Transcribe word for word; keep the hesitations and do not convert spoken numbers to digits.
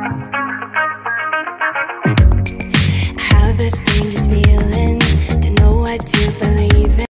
I have the strangest feeling, don't know what to believe in.